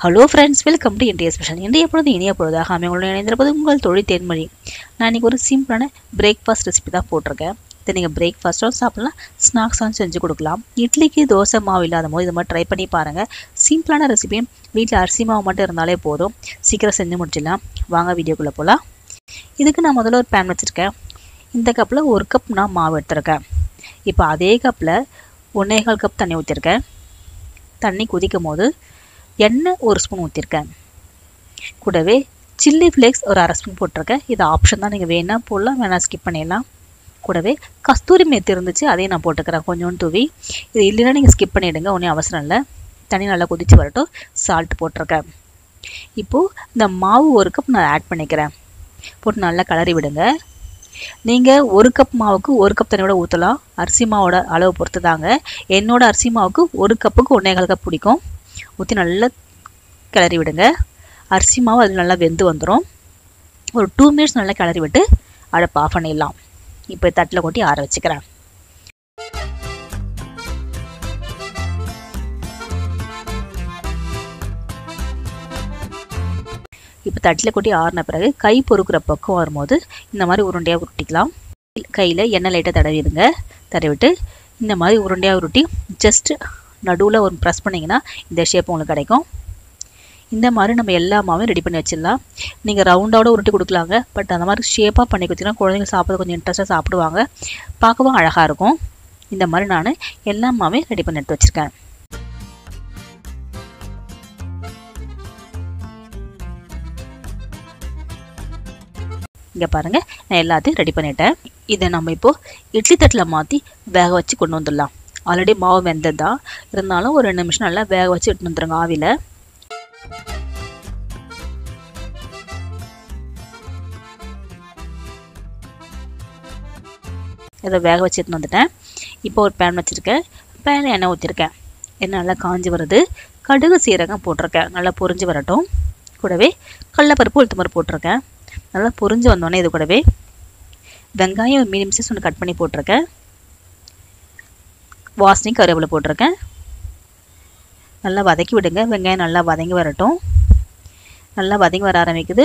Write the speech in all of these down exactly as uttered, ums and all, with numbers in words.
Hello friends, welcome to India special. இந்திய பொழுது இனிய பொழுதாக அமைங்களுடன் இணைந்திருப்பது உங்கள் தொழில் தேன்மொழி. நான் இன்றைக்கி ஒரு சிம்பிளான பிரேக்ஃபாஸ்ட் ரெசிபி தான் போட்டிருக்கேன். இதை நீங்கள் பிரேக்ஃபாஸ்ட்டும் சாப்பிட்லாம், ஸ்நாக்ஸாகவும் செஞ்சு கொடுக்கலாம். இட்லிக்கு தோசை மாவு இல்லாத போது இது மாதிரி ட்ரை பண்ணி பாருங்கள். சிம்பிளான ரெசிபி, வீட்டில் அரிசி மாவு மட்டும் இருந்தாலே போதும், சீக்கிரம் செஞ்சு முடிச்சிடலாம். வாங்க வீடியோக்குள்ளே போகலாம். இதுக்கு நான் முதல்ல ஒரு பேன் வச்சுருக்கேன். இந்த கப்பில் ஒரு கப் நான் மாவு எடுத்துருக்கேன். இப்போ அதே கப்பில் ஒன்றே கால் கப் தண்ணி ஊற்றிருக்கேன். தண்ணி கொதிக்கும் போது எண்ணெய் ஒரு ஸ்பூன் ஊற்றிருக்கேன். கூடவே சில்லி ஃப்ளேக்ஸ் ஒரு அரை ஸ்பூன் போட்டிருக்கேன். இது ஆப்ஷன் தான், நீங்கள் வேணால் போடலாம், வேணால் ஸ்கிப் பண்ணிடலாம். கூடவே கஸ்தூரி மேத்தி இருந்துச்சு, அதையும் நான் போட்டுக்கிறேன் கொஞ்சோண்டு தூவி. இது இல்லைன்னா நீங்கள் ஸ்கிப் பண்ணிவிடுங்க, ஒன்றும் அவசரம் இல்லை. தண்ணி நல்லா கொதித்து வரட்டும். சால்ட் போட்டிருக்கேன். இப்போது இந்த மாவு ஒரு கப் நான் ஆட் பண்ணிக்கிறேன். போட்டு நல்லா கிளறி விடுங்க. நீங்கள் ஒரு கப் மாவுக்கு ஒரு கப் தண்ணியோட ஊற்றலாம். அரிசி மாவோட அளவு பொறுத்து தாங்க. என்னோட அரிசி மாவுக்கு ஒரு கப்புக்கு ஒன்றே கால் கப் பிடிக்கும். ஊற்றி நல்லா கிளறி விடுங்க. அரிசி மாவு அது நல்லா வெந்து வந்துடும். ஒரு டூ மினிட்ஸ் நல்லா கிளறி விட்டு அடுப்பு ஆஃப் பண்ணிடலாம். இப்போ தட்டில் கொட்டி ஆற வச்சுக்கிறேன். இப்போ தட்டில் கொட்டி ஆறின பிறகு கை பொறுக்கிற பக்கம் வரும்போது இந்த மாதிரி உருண்டையாக உருட்டிக்கலாம். கையில் எண்ணெய் லைட்டாக தடவிடுங்க. தடவிட்டு இந்த மாதிரி உருண்டையாக உருட்டி ஜஸ்ட் நடுவில் ஒரு ப்ரெஸ் பண்ணிங்கன்னா இந்த ஷேப் உங்களுக்கு கிடைக்கும். இந்த மாதிரி நம்ம எல்லா மாவையும் ரெடி பண்ணி வச்சிடலாம். நீங்கள் ரவுண்டோட உருட்டி கொடுக்கலாங்க. பட் அந்த மாதிரி ஷேப்பாக பண்ணி கொடுத்தீங்கன்னா குழந்தைங்க சாப்பிட கொஞ்சம் இன்ட்ரெஸ்ட்டாக சாப்பிடுவாங்க, பார்க்கவும் அழகாக இருக்கும். இந்த மாதிரி நான் எல்லா மாவையும் ரெடி பண்ணி எடுத்து வச்சுருக்கேன். இங்கே பாருங்கள், நான் எல்லாத்தையும் ரெடி பண்ணிட்டேன். இதை நம்ம இப்போது இட்லி தட்டில் மாற்றி வேக வச்சு கொண்டு வந்துடலாம். ஆல்ரெடி மாவு வெந்தது தான், இருந்தாலும் ஒரு ரெண்டு நிமிஷம் நல்லா வேக வச்சு எடுத்துன்னு வந்துடுங்க ஆவியில். இதை வேக வச்சு எடுத்துன்னு வந்துட்டேன். இப்போ ஒரு பேன் வச்சுருக்கேன். பேனில் எண்ணெய் ஊற்றிருக்கேன். எண்ணெய் நல்லா காஞ்சி வருது. கடுகு சீரகம் போட்டிருக்கேன். நல்லா பொரிஞ்சு வரட்டும். கூடவே கடலைப்பருப்பு உளுத்தம் பருப்பு போட்டிருக்கேன். நல்லா பொரிஞ்சு வந்தோடனே இது கூடவே வெங்காயம் மீடியம் சைஸ் ஒன்று கட் பண்ணி போட்டிருக்கேன். வாசனை கருவேப்பிலை போட்டிருக்கேன். நல்லா வதக்கி விடுங்க. வெங்காயம் நல்லா வதங்கி வரட்டும். நல்லா வதங்கி வர ஆரம்பிக்குது.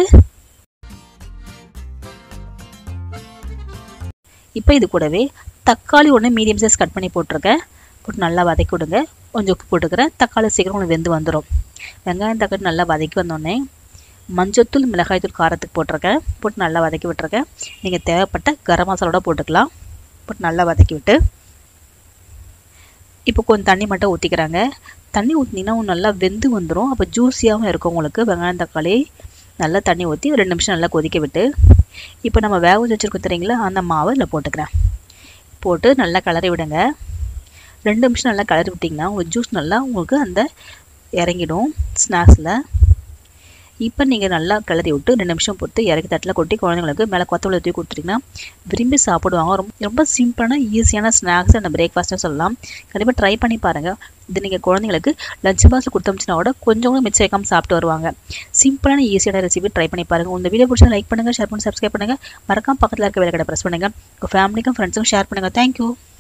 இப்போ இது கூடவே தக்காளி ஒன்று மீடியம் சைஸ் கட் பண்ணி போட்டிருக்கேன். போட்டு நல்லா வதக்கி விடுங்க. கொஞ்சம் உப்பு போட்டுக்கிறேன். தக்காளி சீக்கிரம் உங்களுக்கு வெந்து வந்துடும். வெங்காயம் தக்காளி நல்லா வதக்கி வந்தோடனே மஞ்சத்தூள் மிளகாய்த்தூள் காரத்துக்கு போட்டிருக்கேன். போட்டு நல்லா வதக்கி விட்டுருக்கேன். நீங்கள் தேவைப்பட்ட கரம் மசாலோட போட்டுக்கலாம். போட்டு நல்லா வதக்கி விட்டு இப்போ கொஞ்சம் தண்ணி மட்டும் ஊற்றிக்கிறாங்க. தண்ணி ஊற்றினீங்கன்னா நல்லா வெந்து வந்துடும். அப்போ ஜூஸியாகவும் இருக்கும் உங்களுக்கு. வெங்காயம் தக்காளி நல்லா தண்ணி ஊற்றி ரெண்டு நிமிஷம் நல்லா கொதிக்க விட்டு இப்போ நம்ம வேக வச்சு வச்சுருக்கோம் தெரியுங்களா, அந்த மாவை இதில் போட்டுக்கிறேன். போட்டு நல்லா கிளறி விடுங்க. ரெண்டு நிமிஷம் நல்லா கிளறி விட்டிங்கன்னா உங்களுக்கு ஜூஸ் நல்லா உங்களுக்கு அந்த இறங்கிடும் ஸ்நாக்ஸில். இப்போ நீங்கள் நல்லா கிளறி விட்டு ரெண்டு நிமிஷம் பொறுத்து இறக்கி தட்டில் கொட்டி குழந்தைங்களுக்கு மேலே கொத்தமல்லி தூக்கி கொடுத்துட்டிங்கன்னா விரும்பி சாப்பிடுவாங்க. ரொம்ப ரொம்ப சிம்பிளான ஈஸியான ஸ்நாக்ஸ் அந்த பிரேக்ஃபாஸ்ட்டும் சொல்லலாம். கண்டிப்பாக ட்ரை பண்ணி பாருங்கள். இது நீங்கள் குழந்தைங்களுக்கு லஞ்ச் பாக்ஸில் கொடுத்தோம்னா கூட கொஞ்சம் கூட மிச்சம் வைக்காமல் சாப்பிட்டு வருவாங்க. சிம்பிளான ஈஸியான ரெசிபி ட்ரை பண்ணி பாருங்கள். இந்த வீடியோ பிடிச்சா லைக் பண்ணுங்கள், ஷேர் பண்ணி சப்ஸ்கிரைப் பண்ணுங்கள். மறக்காம பக்கத்தில் இருக்க வேலை கடை ப்ரெஸ் பண்ணுங்கள். உங்கள் ஃபேமிலிக்கும் ஃப்ரெண்ட்ஸுக்கும் ஷேர் பண்ணுங்கள். தேங்க்யூ.